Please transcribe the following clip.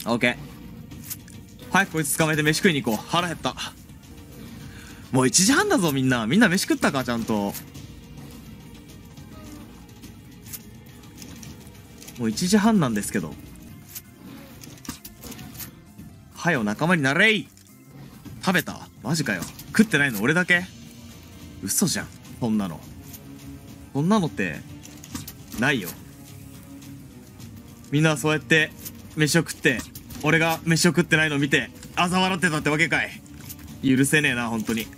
オッケー。早くこいつ捕まえて飯食いに行こう。腹減った。もう1時半だぞ、みんな。みんな飯食ったか、ちゃんと。もう1時半なんですけど。はよ、仲間になれい。食べた？マジかよ。食ってないの俺だけ？嘘じゃん。そんなの。そんなのって、ないよ。みんなはそうやって、飯を食って、俺が飯を食ってないのを見て、嘲笑ってたってわけかい。許せねえな、本当に。